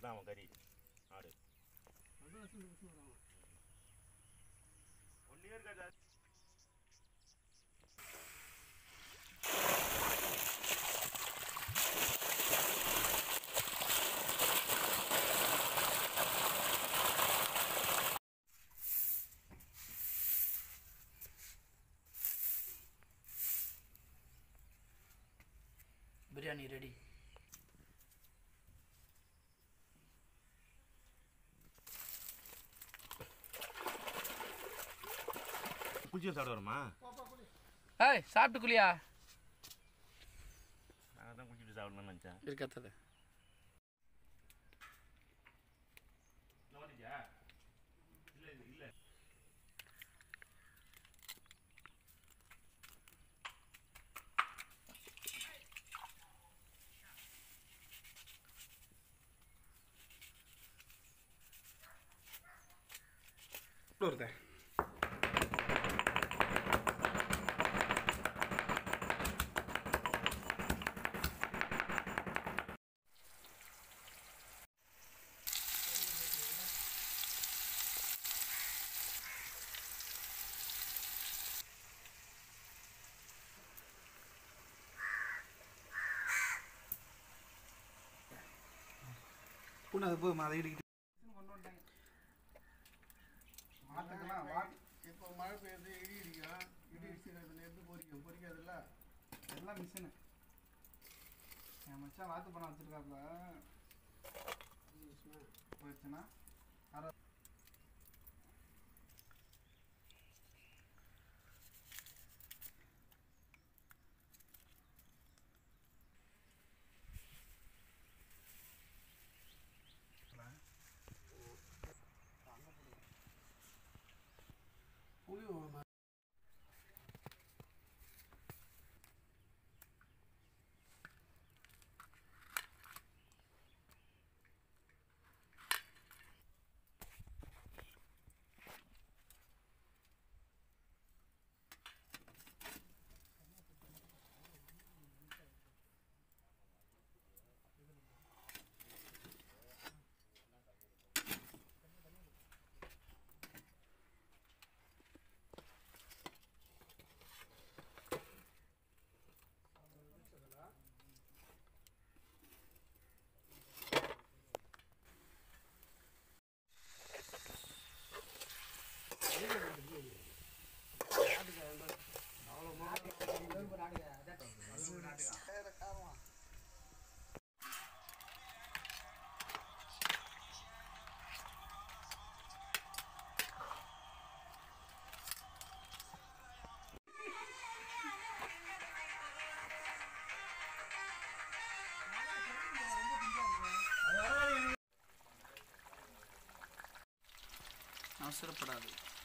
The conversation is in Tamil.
தான் அவன் கறி ஆடு 1 இயர் கதை. பிரியாணி ரெடி. குளிச்சு சாப்பிட வருமா? ஏய் சாப்பிட்டு குளியா? நான் தான் குளிச்சுட்டு சாப்பிடணும்னு நினச்சேன். இருக்கத்தது இல்லை இல்லை வருதே. அது போய் அதை இடிக்கிட்டு கொண்டு வந்துட்டாங்க. மாட்டுக்கெல்லாம் இப்போ மழை பெய்யுது, இடி இடிக்கும், இடி இடிச்சு எடுத்து பொறிக்காதுல்ல, எல்லாம் மிஷினு. என் மச்சான் வாத்து பணம் வச்சுருக்காப்புல, போயிடுச்சுன்னா புளி வேணுமா? அவசரப்படாது.